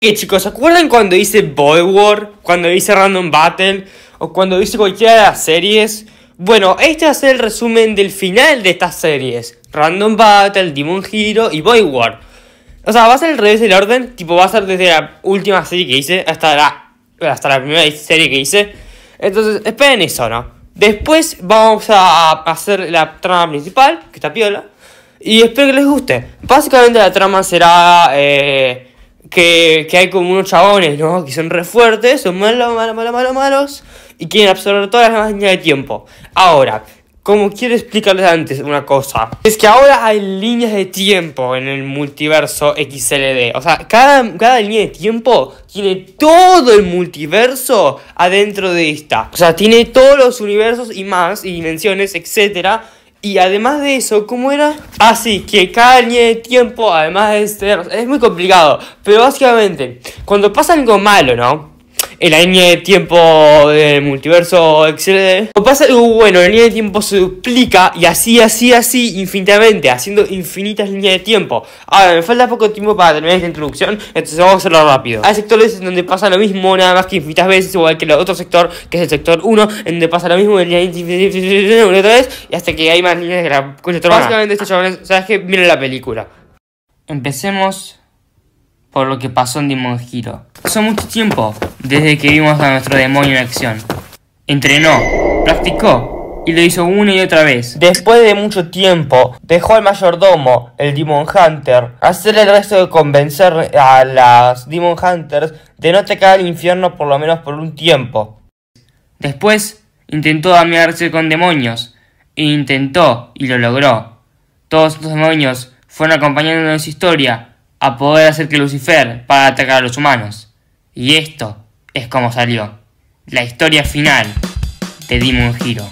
Chicos, ¿se acuerdan cuando hice Boy War? Cuando hice Random Battle o cuando hice cualquiera de las series. Bueno, este va a ser el resumen del final de estas series: Random Battle, Demon Hero y Boy War. O sea, va a ser al revés del orden. Tipo, va a ser desde la última serie que hice hasta la primera serie que hice. Entonces, esperen eso, ¿no? Después vamos a hacer la trama principal, que está piola, y espero que les guste. Básicamente la trama será que hay como unos chabones, ¿no? Que son re fuertes, son malos, y quieren absorber todas las líneas de tiempo. Ahora, como quiero explicarles antes una cosa, es que ahora hay líneas de tiempo en el multiverso XLD. O sea, cada línea de tiempo tiene todo el multiverso adentro de esta. O sea, tiene todos los universos y más, y dimensiones, etcétera. Y además de eso, ¿cómo era? Así que cada línea de tiempo, además de ser... Es muy complicado, pero básicamente, cuando pasa algo malo, ¿no? En la línea de tiempo del multiverso XLD, cuando pasa algo bueno, la línea de tiempo se duplica y así, infinitamente, haciendo infinitas líneas de tiempo. Ahora, me falta poco tiempo para terminar esta introducción, entonces vamos a hacerlo rápido. Hay sectores en donde pasa lo mismo, nada más que infinitas veces, igual que el otro sector, que es el sector 1, en donde pasa lo mismo, una otra vez, y hasta que hay más líneas de la cosa. Básicamente, estos chavales, ¿sabes qué? Miren la película. Empecemos por lo que pasó en Demon Hero. Pasó mucho tiempo desde que vimos a nuestro demonio en acción. Entrenó, practicó y lo hizo una y otra vez. Después de mucho tiempo, dejó al mayordomo, el Demon Hunter, hacer el resto de convencer a las Demon Hunters de no atacar al infierno por lo menos por un tiempo. Después intentó amigarse con demonios, e intentó y lo logró. Todos estos demonios fueron acompañando en su historia a poder hacer que Lucifer para atacar a los humanos. Y esto es como salió la historia final de Demon Hero.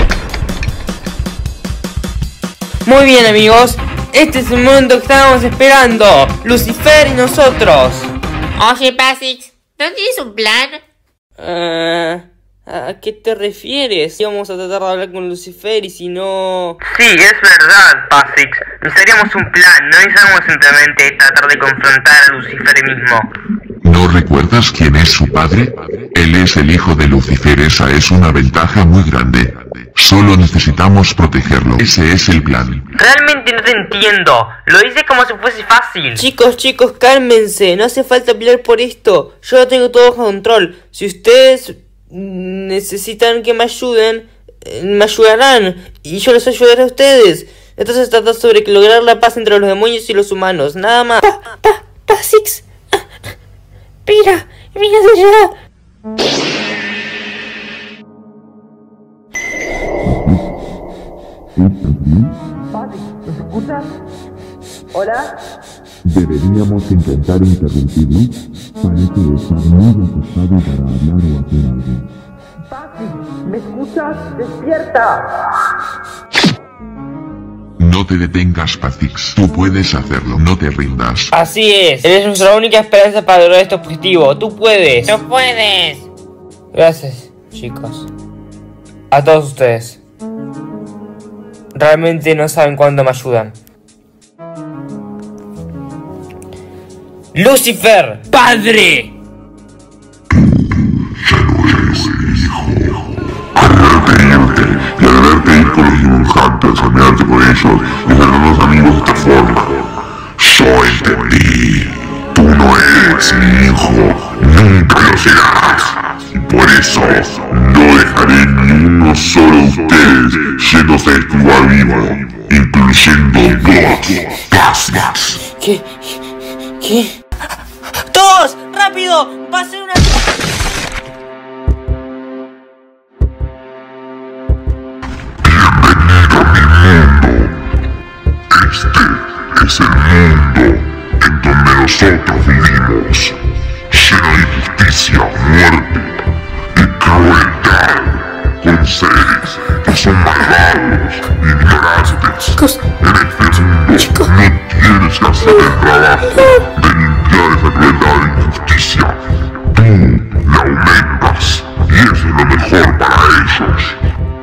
Muy bien, amigos, este es el momento que estábamos esperando, Lucifer y nosotros. Oye, Pasix, ¿no tienes un plan? ¿A qué te refieres? Íbamos a tratar de hablar con Lucifer y si no... Sí, es verdad, Pasix. Necesitaríamos un plan, no necesitamos simplemente tratar de confrontar a Lucifer mismo. ¿No recuerdas quién es su padre? Él es el hijo de Lucifer, esa es una ventaja muy grande. Solo necesitamos protegerlo, ese es el plan. Realmente no te entiendo, lo dices como si fuese fácil. Chicos, cálmense, no hace falta pelear por esto. Yo lo tengo todo bajo control. Si ustedes necesitan que me ayuden, me ayudarán y yo les ayudaré a ustedes. Entonces trata sobre lograr la paz entre los demonios y los humanos, nada más. Pasix, mira allá. ¿Me escuchas? ¿Hola? Deberíamos intentar interrumpirlo. Parece estar muy asustado para hablar o hacer algo. Pasix, ¿me escuchas? ¡Despierta! No te detengas, Pasix. Tú puedes hacerlo, no te rindas. Así es, eres nuestra única esperanza para lograr este objetivo. Tú puedes. ¡No puedes! Gracias, chicos. A todos ustedes. Realmente no saben cuándo me ayudan. ¡Lucifer! ¡Padre! Y al verte ir con los Demon Hunters, al mirarte con ellos y hacer unos amigos de esta forma. Yo entendí. Tú no eres mi hijo, nunca lo serás. Y por eso no dejaré ni uno solo de ustedes yéndose a este lugar vivo, incluyendo vos, Pasix. ¿Qué? ¡Todos! ¡Rápido! ¡Va a ser una... Este es el mundo en donde nosotros vivimos, lleno de injusticia, muerte y crueldad, con seres que son malvados, ignorantes. Chicos, En este mundo no tienes que hacer el trabajo de limpiar esa crueldad e injusticia. Tú la aumentas y eso es lo mejor para ellos.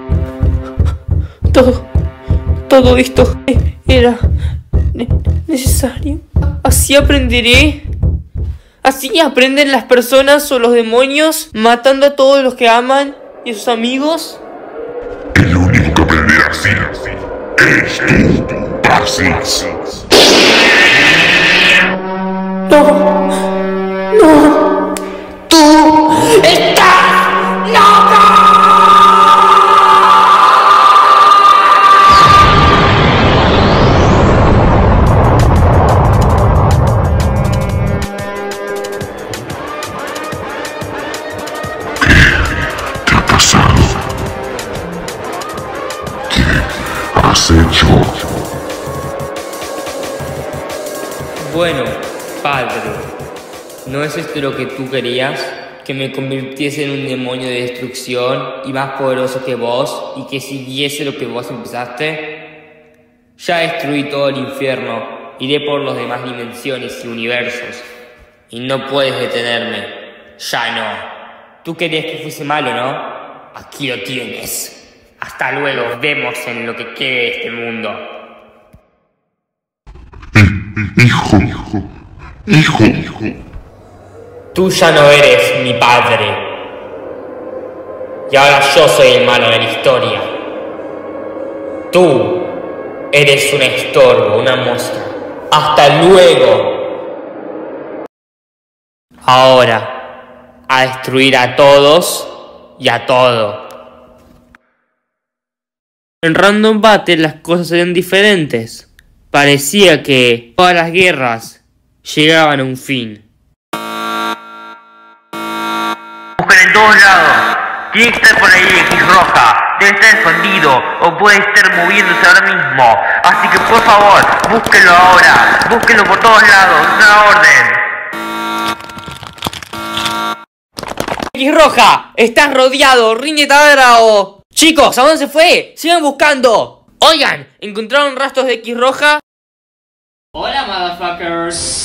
Todo esto era necesario. Así aprenderé Así aprenden las personas o los demonios matando a todos los que aman y a sus amigos. El único que aprenderá así es tú, Basix. ¿Qué ha pasado? ¿Qué has hecho? Bueno, padre, ¿no es esto lo que tú querías? Que me convirtiese en un demonio de destrucción y más poderoso que vos y que siguiese lo que vos empezaste. Ya destruí todo el infierno, iré por las demás dimensiones y universos. Y no puedes detenerme, ya no. Tú querías que fuese malo, ¿no? Aquí lo tienes. Hasta luego, vemos en lo que quede de este mundo. Hijo. Tú ya no eres mi padre. Y ahora yo soy el malo de la historia. Tú eres un estorbo, una mosca. ¡Hasta luego! Ahora, a destruir a todos y a todo. En Random Battle las cosas eran diferentes. Parecía que todas las guerras llegaban a un fin. Buscan en todos lados. Tiene que estar por ahí X roja. Debe estar escondido o puede estar moviéndose ahora mismo. Así que por favor, búsquenlo ahora. Búsquenlo por todos lados. Es una orden. X roja, estás rodeado, ríndete ahora o... Chicos, ¿a dónde se fue? Sigan buscando. Oigan, ¿encontraron rastros de X roja? Hola, motherfuckers.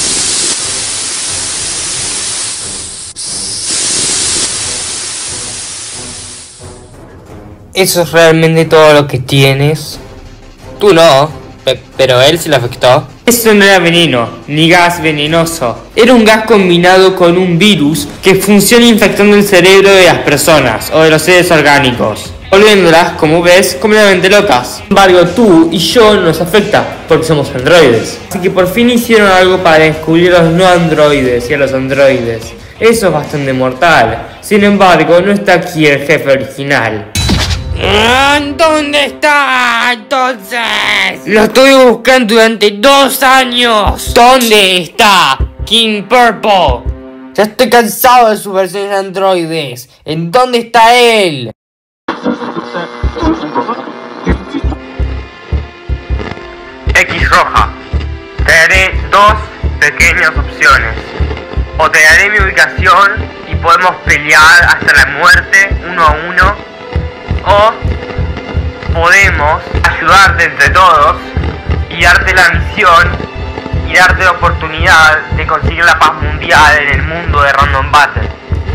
¿Eso es realmente todo lo que tienes? Tú no, pero él sí le afectó. Eso no era veneno, ni gas venenoso. Era un gas combinado con un virus que funciona infectando el cerebro de las personas o de los seres orgánicos, volviéndolas, como ves, completamente locas. Sin embargo, tú y yo nos afecta porque somos androides. Así que por fin hicieron algo para descubrir a los no androides y a los androides. Eso es bastante mortal. Sin embargo, no está aquí el jefe original. ¿Dónde está entonces? Lo estoy buscando durante 2 años. ¿Dónde está King Purple? Ya estoy cansado de sus versiones androides. ¿En dónde está él? X roja. Te daré 2 pequeñas opciones. O te daré mi ubicación y podemos pelear hasta la muerte 1 a 1. O podemos ayudarte entre todos y darte la misión y darte la oportunidad de conseguir la paz mundial en el mundo de Random Battle.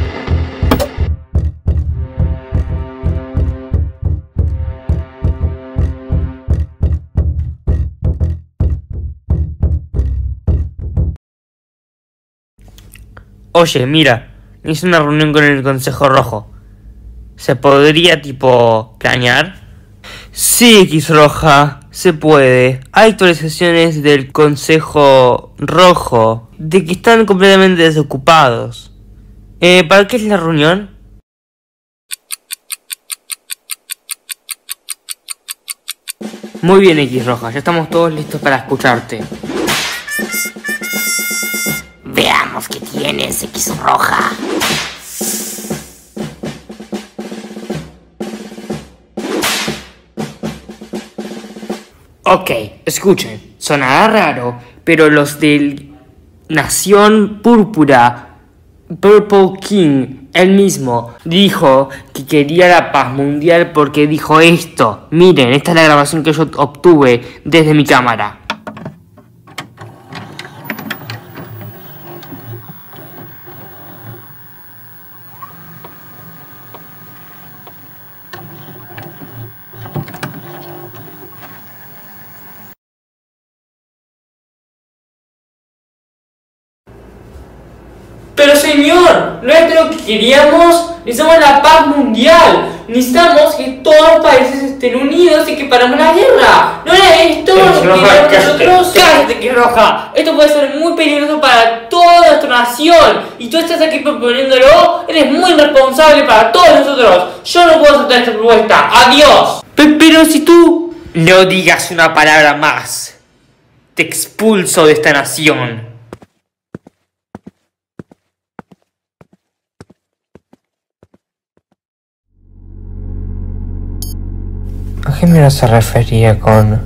Oye, mira, hice una reunión con el Consejo Rojo. ¿Se podría, planear? Sí, X Roja, se puede. Hay actualizaciones del Consejo Rojo de que están completamente desocupados. ¿Para qué es la reunión? Muy bien, X Roja, ya estamos todos listos para escucharte. Veamos qué tienes, X roja. Ok, escuchen, sonará raro, pero los del Nación Púrpura, Purple King, él mismo, dijo que quería la paz mundial porque dijo esto. Miren, esta es la grabación que yo obtuve desde mi cámara. Pero señor, no es lo que queríamos. Necesitamos la paz mundial. Necesitamos que todos los países estén unidos y que paremos la guerra. No es esto lo que queremos nosotros. Cállate, que roja. Esto puede ser muy peligroso para toda nuestra nación. Y tú estás aquí proponiéndolo. Eres muy irresponsable para todos nosotros. Yo no puedo aceptar esta propuesta. Adiós. Pero si tú no digas una palabra más, te expulso de esta nación. ¿A qué menos se refería con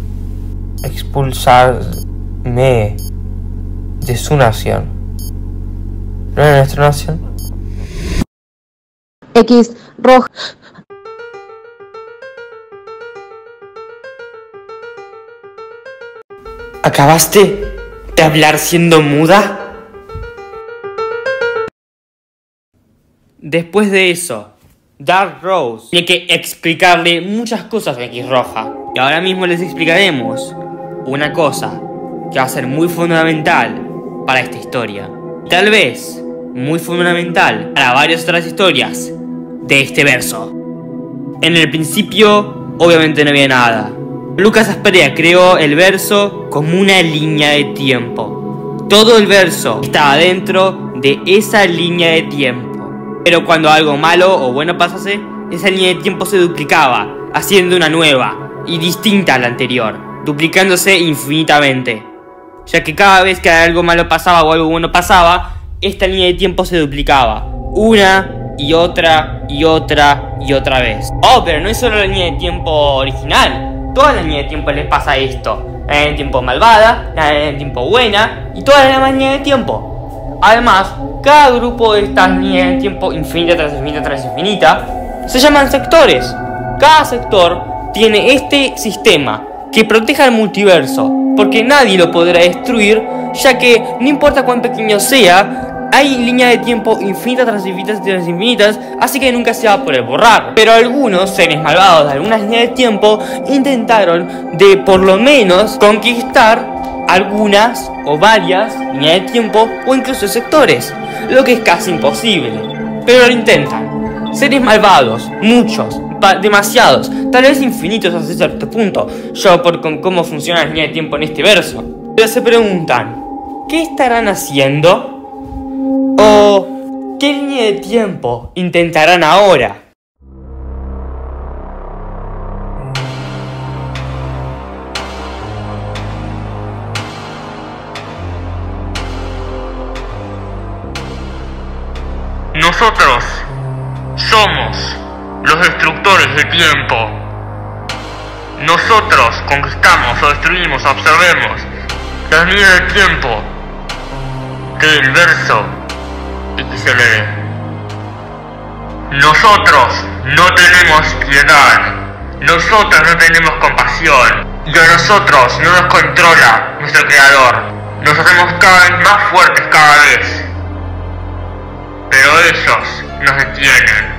expulsarme de su nación? ¿No era nuestra nación? X roja. ¿Acabaste de hablar siendo muda? Después de eso, Dark Rose tiene que explicarle muchas cosas a X Roja. Y ahora mismo les explicaremos una cosa que va a ser muy fundamental para esta historia. Tal vez muy fundamental para varias otras historias de este verso. En el principio, obviamente no había nada. Lucas Asperia creó el verso como una línea de tiempo. Todo el verso estaba dentro de esa línea de tiempo. Pero cuando algo malo o bueno pasase, esa línea de tiempo se duplicaba, haciendo una nueva y distinta a la anterior, duplicándose infinitamente. Ya que cada vez que algo malo pasaba o algo bueno pasaba, esta línea de tiempo se duplicaba, una y otra y otra y otra vez. Oh, pero no es solo la línea de tiempo original, toda la línea de tiempo les pasa esto. La línea de tiempo malvada, la línea de tiempo buena y todas las demás líneas de tiempo. Además, cada grupo de estas líneas de tiempo infinita tras infinita tras infinita se llaman sectores. Cada sector tiene este sistema que protege al multiverso, porque nadie lo podrá destruir, ya que no importa cuán pequeño sea, hay líneas de tiempo infinitas tras infinitas tras infinitas, así que nunca se va a poder borrar. Pero algunos seres malvados de algunas líneas de tiempo intentaron de por lo menos conquistar algunas o varias líneas de tiempo o incluso sectores, lo que es casi imposible, pero lo intentan. Seres malvados, muchos, demasiados, tal vez infinitos hasta cierto punto, yo por cómo funciona la línea de tiempo en este verso. Pero se preguntan, ¿qué estarán haciendo? ¿O qué línea de tiempo intentarán ahora? Nosotros somos los destructores de tiempo. Nosotros conquistamos o destruimos, absorbemos las líneas de tiempo del verso XLD. Nosotros no tenemos piedad. Nosotros no tenemos compasión. Y a nosotros no nos controla nuestro creador. Nos hacemos cada vez más fuertes cada vez. Pero ellos nos detienen.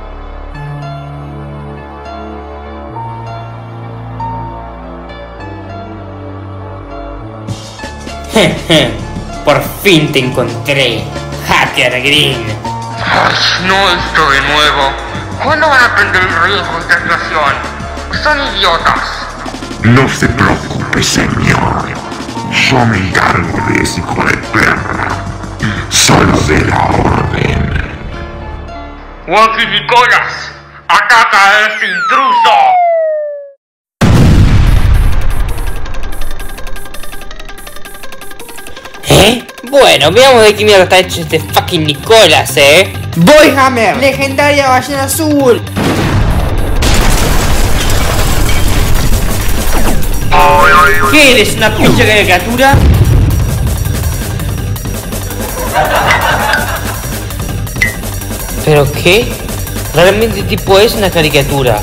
Por fin te encontré, Hacker Green. Ay, no esto de nuevo. ¿Cuándo van a aprender el riesgo de esta situación? Son idiotas. No se preocupe, señor. Yo me encargo de ese hijo de perra. Solo de la orden. Wacky Nicolas, ataca a ese intruso. Bueno, veamos de qué mierda está hecho este fucking Nicolas, Boyhammer, legendaria ballena azul. ¿Qué eres, una pinche caricatura? ¿Pero qué? Realmente tipo es una caricatura.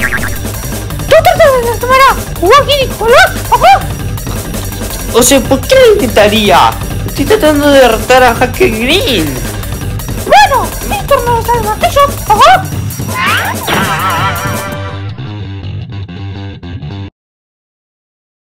O sea, ¿por qué lo intentaría? Estoy tratando de derrotar a Hacker Green. Bueno, mi turno es el martillo. Ajá.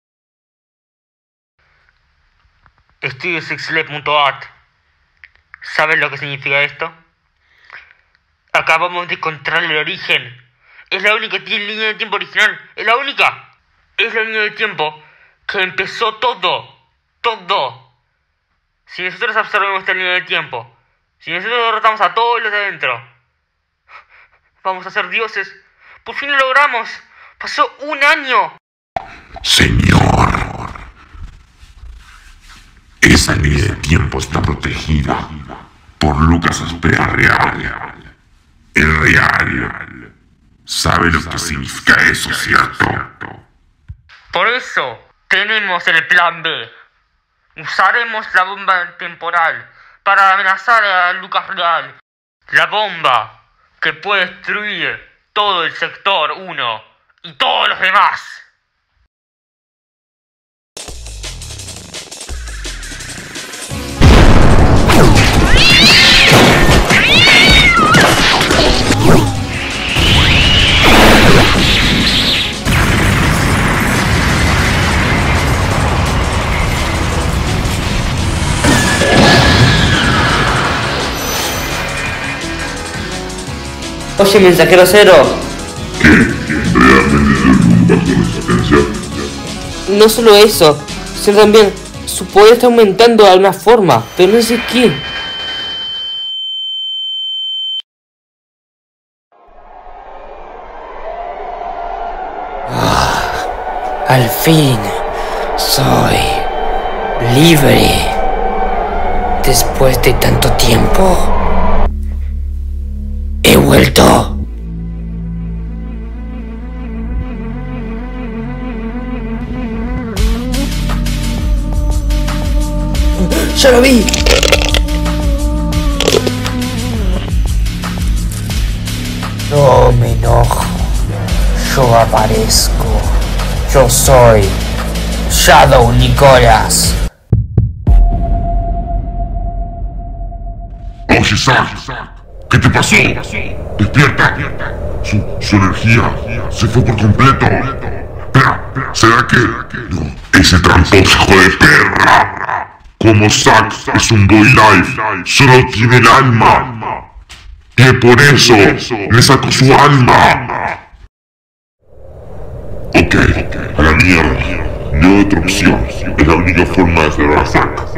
StudioSixLab.at. ¿Sabes lo que significa esto? Acabamos de encontrar el origen. Es la única línea de tiempo original. Es la única. Es la línea de tiempo que empezó todo. Todo. Si nosotros absorbemos esta línea de tiempo, si nosotros derrotamos a todos los de adentro, vamos a ser dioses. Por fin lo logramos. Pasó un año. Señor, esa línea de tiempo está protegida por Lucas Aspera Real. El Real. ¿Sabe lo que significa eso, cierto? Por eso tenemos el plan B. Usaremos la bomba temporal para amenazar a Lucas Real. La bomba que puede destruir todo el sector 1 y todos los demás. Oye, mensajero cero. ¿Qué? ¿Realmente es el bajo resistencia? No solo eso, sino también su poder está aumentando de alguna forma, pero no sé qué. Al fin soy libre. Después de tanto tiempo, he vuelto. ¡Ya lo vi! No me enojo. Yo aparezco. Yo soy Shadow Nicolas. Oye, Zack, ¿qué te pasó? Despierta. Su energía se fue por completo. Espera, ¿será que...? No, ese tramposo hijo de perra. Como Zack es un boy life, solo tiene el alma. Y por eso le sacó su alma. Ok, a la mierda. No hay otra opción. Es la única forma de cerrar a Zack.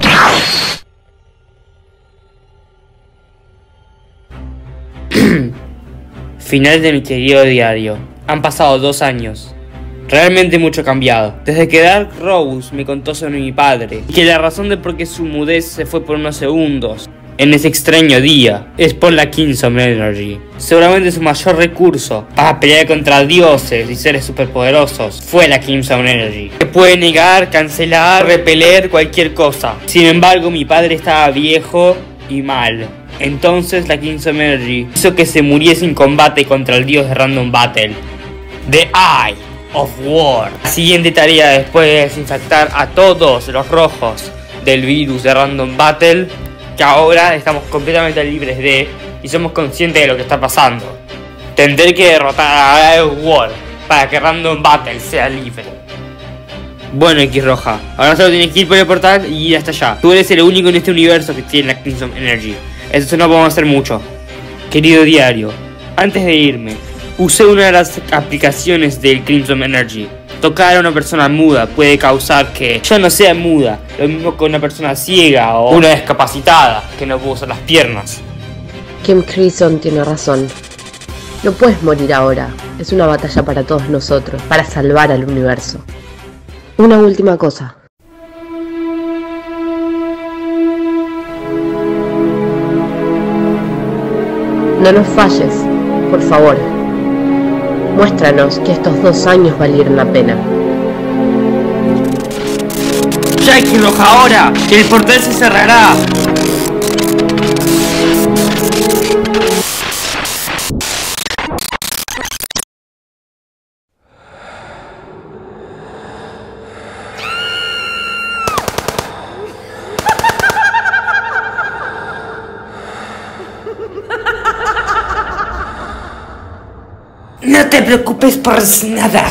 Final de mi querido diario. Han pasado 2 años. Realmente mucho ha cambiado. Desde que Dark Rose me contó sobre mi padre, y que la razón de por qué su mudez se fue por unos segundos en ese extraño día es por la Kingdom Energy. Seguramente su mayor recurso para pelear contra dioses y seres superpoderosos fue la Kingdom Energy, que puede negar, cancelar, repeler cualquier cosa. Sin embargo, mi padre estaba viejo y mal. Entonces la Kingdom Energy hizo que se muriese en combate contra el dios de Random Battle, The Eye of War. La siguiente tarea, después de desinfectar a todos los rojos del virus de Random Battle, que ahora estamos completamente libres de y somos conscientes de lo que está pasando, tendré que derrotar a Eye of War para que Random Battle sea libre. Bueno, X Roja, ahora solo tienes que ir por el portal y ir hasta allá. Tú eres el único en este universo que tiene la Kingdom Energy. Eso no podemos hacer mucho. Querido diario, antes de irme, usé una de las aplicaciones del Crimson Energy. Tocar a una persona muda puede causar que ya no sea muda. Lo mismo con una persona ciega o una discapacitada que no puede usar las piernas. Kim Crimson tiene razón. No puedes morir ahora. Es una batalla para todos nosotros, para salvar al universo. Una última cosa. No nos falles, por favor. Muéstranos que estos 2 años valieron la pena. ¡Jackie Roja ahora! ¡El portal se cerrará! No te preocupes por nada.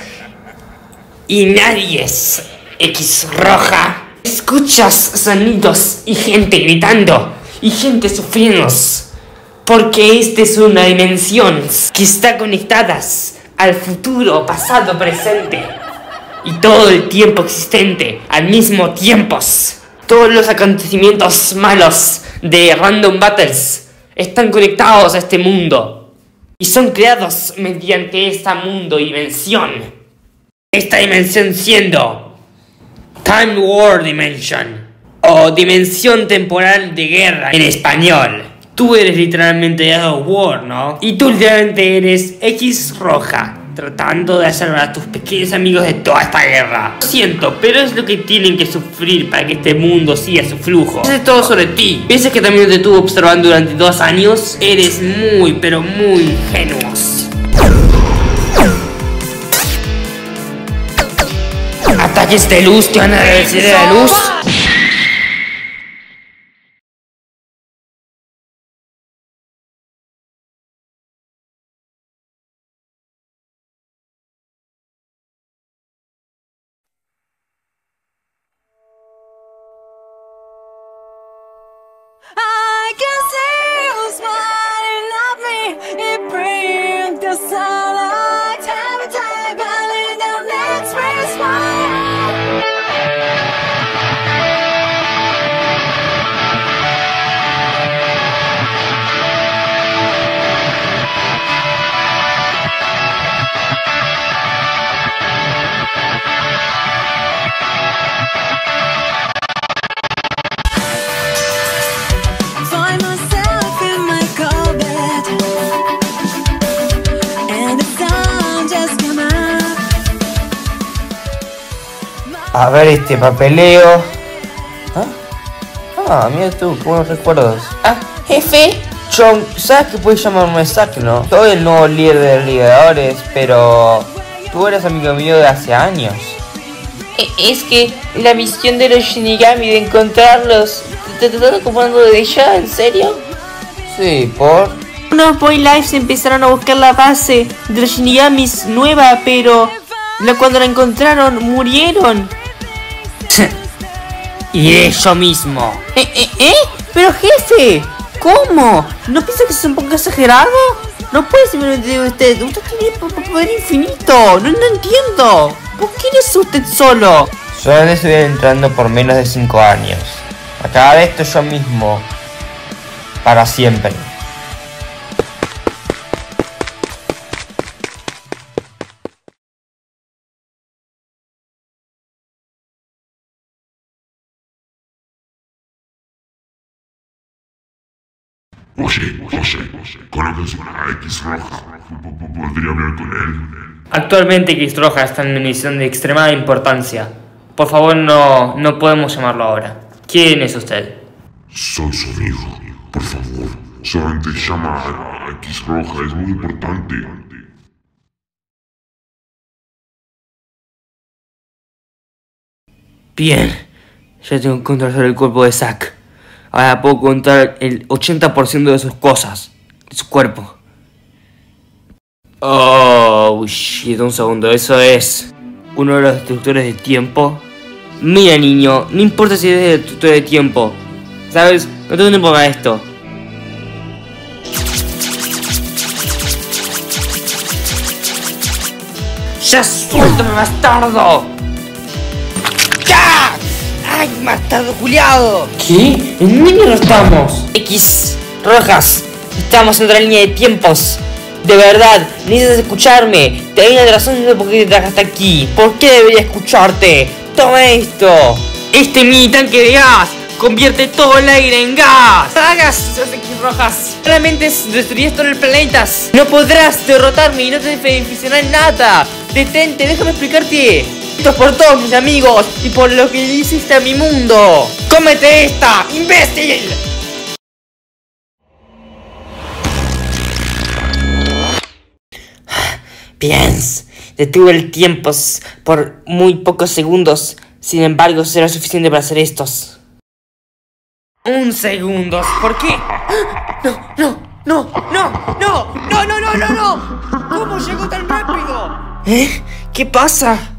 Y nadie es X Roja. Escuchas sonidos y gente gritando. y gente sufriendo. Porque esta es una dimensión que está conectada al futuro, pasado, presente y todo el tiempo existente al mismo tiempo. Todos los acontecimientos malos de Random Battles están conectados a este mundo y son creados mediante esta mundo dimensión. Esta dimensión siendo Time War Dimension o Dimensión Temporal de Guerra en español. Tú eres literalmente God of War, ¿no? Y tú literalmente eres X Roja, tratando de salvar a tus pequeños amigos de toda esta guerra. Lo siento, pero es lo que tienen que sufrir para que este mundo siga su flujo. Es todo sobre ti. ¿Piensas que también te estuvo observando durante 2 años? Eres muy, pero muy ingenuo. Ataques de luz te van a decir de la luz. I can see you smiling at me. It brings the sunlight every time I lean down next to smile. Find myself in my cold bed, and the sun just came up. A ver este papeleo. Mira tú, qué buenos recuerdos. Jefe. John, ¿sabes que puedes llamarme Zack, no? Soy el nuevo líder de los ligadores, pero tú eres amigo mío de hace años. Es que la misión de los Shinigami de encontrarlos, ¿te estás ocupando de ella? ¿En serio? Sí, ¿por? Unos Boy Lives empezaron a buscar la base de los Shinigamis nueva, pero cuando la encontraron murieron. Y yo mismo. Pero jefe, ¿cómo? ¿No piensa que es un poco exagerado? No puede simplemente usted tiene poder infinito. No entiendo. ¿Por qué eres usted solo? Solo estoy entrando por menos de 5 años. Acabé esto yo mismo. Para siempre. Oye, ¿conoces a X Roja? ¿Podría hablar con él? Actualmente X Roja está en una misión de extremada importancia. Por favor, no podemos llamarlo ahora. ¿Quién es usted? Soy su amigo. Por favor, solamente llama a X Roja, es muy importante. Bien, ya tengo control sobre el cuerpo de Zack. Ahora puedo contar el 80% de sus cosas, de su cuerpo. Oh, shit, un segundo, eso es uno de los destructores de tiempo. Mira, niño, no importa si eres destructor de tiempo, ¿sabes? No tengo tiempo para esto. ¡Ya suéltame, bastardo! ¡Ya! ¡Ay, bastardo culiado! ¿Qué? ¿En dónde no estamos? X Rojas, estamos en otra línea de tiempos. De verdad, necesitas escucharme. Te hay una razón de por qué te traje hasta aquí. ¿Por qué debería escucharte? Toma esto. Este mini tanque de gas convierte todo el aire en gas. Hagas esas X Rojas. Realmente destruirás todo el planeta. No podrás derrotarme y no te beneficiará en nada. Detente, déjame explicarte. Esto es por todos mis amigos y por lo que le hiciste a mi mundo. ¡Cómete esta, imbécil! Bien, detuve el tiempo por muy pocos segundos. Sin embargo, será suficiente para hacer estos. Un segundo. ¿Por qué? No. ¿Cómo llegó tan rápido? ¿Qué pasa?